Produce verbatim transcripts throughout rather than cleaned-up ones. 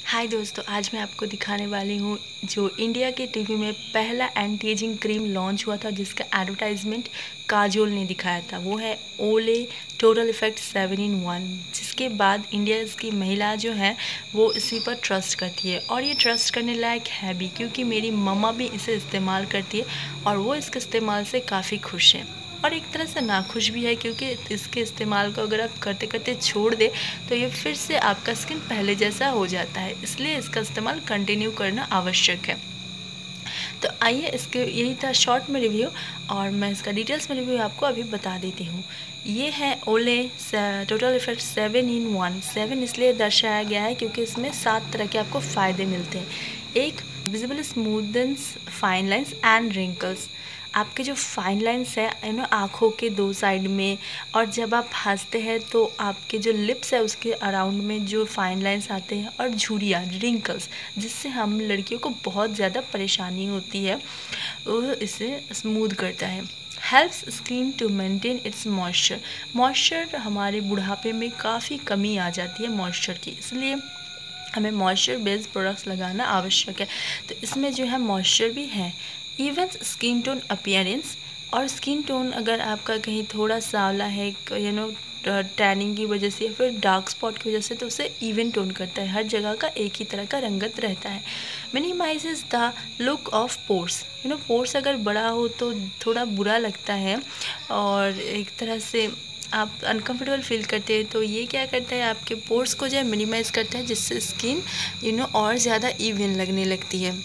हाय दोस्तों, आज मैं आपको दिखाने वाली हूँ जो इंडिया के टीवी में पहला एंटी एजिंग क्रीम लॉन्च हुआ था, जिसका एडवर्टाइजमेंट काजोल ने दिखाया था। वो है Olay total effect seven in one, जिसके बाद इंडिया की महिला जो है वो इसी पर ट्रस्ट करती है और ये ट्रस्ट करने लायक है भी, क्योंकि मेरी मम्मा भी इसे इस्तेमाल करती है और वो इसके इस्तेमाल से काफ़ी खुश है और एक तरह से नाखुश भी है, क्योंकि इसके इस्तेमाल को अगर आप करते करते छोड़ दें तो ये फिर से आपका स्किन पहले जैसा हो जाता है। इसलिए इसका इस्तेमाल कंटिन्यू करना आवश्यक है। तो आइए, इसके यही था शॉर्ट में रिव्यू और मैं इसका डिटेल्स में रिव्यू आपको अभी बता देती हूँ। ये है Olay total effect seven in one. Seven इसलिए दर्शाया गया है क्योंकि इसमें सात तरह के आपको फ़ायदे मिलते हैं। एक, visible smoothness fine lines and wrinkles. आपके जो फाइन लाइन्स है यू नो आँखों के दो साइड में, और जब आप हंसते हैं तो आपके जो लिप्स है उसके अराउंड में जो फाइन लाइन्स आते हैं, और झुर्रियाँ रिंकल्स, जिससे हम लड़कियों को बहुत ज़्यादा परेशानी होती है, वो इसे स्मूथ करता है। Helps skin to maintain its moisture. Moisture हमारे बुढ़ापे में काफ़ी कमी आ जाती है मॉइस्चर की, इसलिए हमें मॉइस्चर बेस्ड प्रोडक्ट्स लगाना आवश्यक है। तो इसमें जो है मॉइस्चर भी है। इवन स्किन टोन अपीयरेंस, और स्किन टोन अगर आपका कहीं थोड़ा सांवला है यू नो टैनिंग की वजह से या फिर डार्क स्पॉट की वजह से, तो उसे इवन टोन करता है। हर जगह का एक ही तरह का रंगत रहता है। Minimizes the look of pores. You know pores अगर बड़ा हो तो थोड़ा बुरा लगता है और एक तरह से आप अनकंफर्टेबल फील करते हैं, तो ये क्या करता है, आपके पोर्स को जो है मिनिमाइज़ करता है, जिससे स्किन यू नो और ज़्यादा इवन लगने लगती है।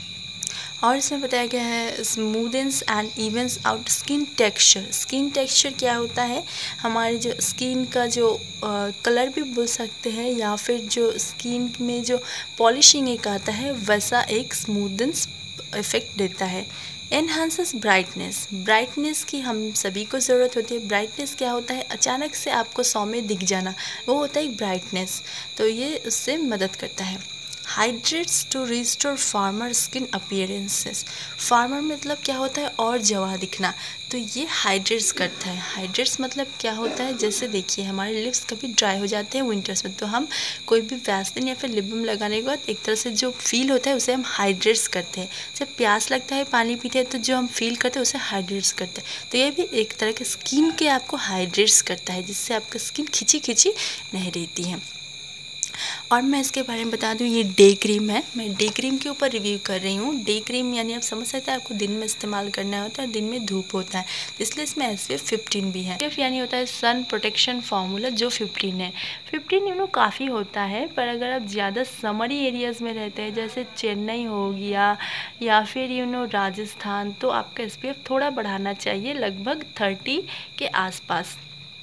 और इसमें बताया गया है smoothens and evens out skin texture. Skin texture क्या होता है, हमारे जो स्किन का जो कलर भी बोल सकते हैं, या फिर जो स्किन में जो पॉलिशिंग एक आता है, वैसा एक स्मूदेंस इफेक्ट देता है। Enhances brightness. ब्राइटनेस की हम सभी को ज़रूरत होती है। ब्राइटनेस क्या होता है, अचानक से आपको सौ में दिख जाना, वो होता है एक ब्राइटनेस, तो ये उससे मदद करता है। Hydrates to restore firmer skin appearances. Firmer मतलब क्या होता है, और जवा दिखना, तो ये हाइड्रेट्स करता है। हाइड्रेट्स मतलब क्या होता है, जैसे देखिए हमारे लिप्स कभी ड्राई हो जाते हैं विंटर्स में, तो हम कोई भी वैसलीन या फिर लिप बाम लगाने के बाद एक तरह से जो फील होता है उसे हम हाइड्रेट्स करते हैं। जब प्यास लगता है, पानी पीते हैं, तो जो हम फील करते हैं उसे हाइड्रेट्स करते हैं। तो ये भी एक तरह के स्किन के आपको हाइड्रेट्स करता है, जिससे आपकी स्किन खिंची खिंची नहीं रहती है। और मैं इसके बारे में बता दूं, ये डे क्रीम है। मैं डे क्रीम के ऊपर रिव्यू कर रही हूँ। डे क्रीम यानी आप समझ सकते हैं, आपको दिन में इस्तेमाल करना होता है, दिन में धूप होता है, तो इसलिए इसमें एस पी एफ फिफ्टीन भी है। एस पी एफ यानी होता है सन प्रोटेक्शन फार्मूला, जो फिफ्टीन है। फिफ्टीन यू नो काफ़ी होता है, पर अगर आप ज़्यादा समरी एरियाज़ में रहते हैं, जैसे चेन्नई हो गया या फिर यू नो राजस्थान, तो आपका एस पी एफ थोड़ा बढ़ाना चाहिए, लगभग थर्टी के आसपास।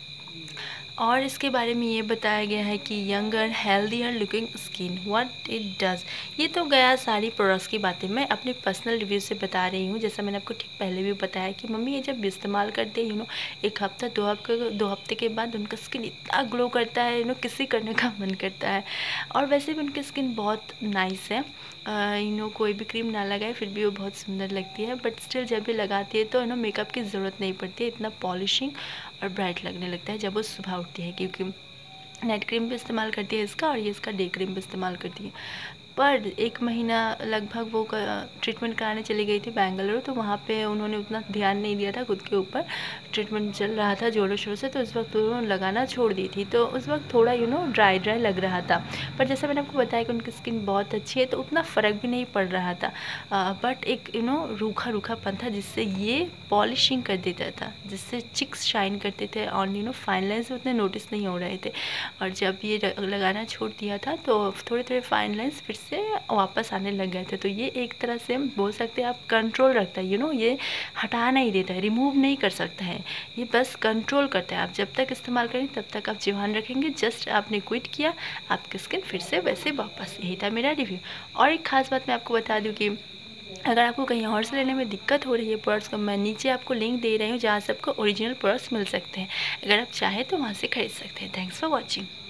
और इसके बारे में ये बताया गया है कि younger healthier looking skin what it does. ये तो गया सारी प्रोडक्ट्स की बातें, मैं अपने पर्सनल रिव्यू से बता रही हूँ। जैसा मैंने आपको ठीक पहले भी बताया कि मम्मी ये जब इस्तेमाल करते हैं यू नो एक हफ्ता दो हफ्ते दो हफ्ते के बाद उनका स्किन इतना ग्लो करता है, यू नो किसी करने का मन करता है। और वैसे भी उनकी स्किन बहुत नाइस है, यू नो कोई भी क्रीम ना लगाए फिर भी वो बहुत सुंदर लगती है, बट स्टिल जब भी लगाती है तो यू नो मेकअप की ज़रूरत नहीं पड़ती है, इतना पॉलिशिंग और ब्राइट लगने लगता है जब वो सुबह उठती है, क्योंकि नाइट क्रीम भी इस्तेमाल करती है इसका, और ये इसका डे क्रीम भी इस्तेमाल करती है। पर एक महीना लगभग वो ट्रीटमेंट कराने चली गई थी बेंगलुरु, तो वहाँ पे उन्होंने उतना ध्यान नहीं दिया था खुद के ऊपर, ट्रीटमेंट चल रहा था जोरों शोरों से, तो उस वक्त उन्होंने लगाना छोड़ दी थी, तो उस वक्त थोड़ा यू नो ड्राई ड्राई लग रहा था। पर जैसा मैंने आपको बताया कि उनकी स्किन बहुत अच्छी है, तो उतना फ़र्क भी नहीं पड़ रहा था, बट एक यू नो रूखा रूखापन था, जिससे ये पॉलिशिंग कर देता था, जिससे चिक्स शाइन करते थे और यू नो फाइन लाइन्स उतने नोटिस नहीं हो रहे थे। और जब ये लगाना छोड़ दिया था तो थोड़े थोड़े फाइन लाइन्स फिर से वापस आने लग गए थे। तो ये एक तरह से बोल सकते हैं आप कंट्रोल रखता है, यू नो ये हटा नहीं देता है, रिमूव नहीं कर सकता है, ये बस कंट्रोल करता है। आप जब तक इस्तेमाल करें तब तक आप ध्यान रखेंगे, जस्ट आपने क्विट किया, आपकी स्किन फिर से वैसे वापस। यही था मेरा रिव्यू। और एक खास बात मैं आपको बता दूँ कि अगर आपको कहीं और से लेने में दिक्कत हो रही है प्रोडक्ट्स को, मैं नीचे आपको लिंक दे रही हूँ जहाँ से आपको ओरिजिनल प्रोडक्ट्स मिल सकते हैं। अगर आप चाहें तो वहाँ से खरीद सकते हैं। Thanks for watching.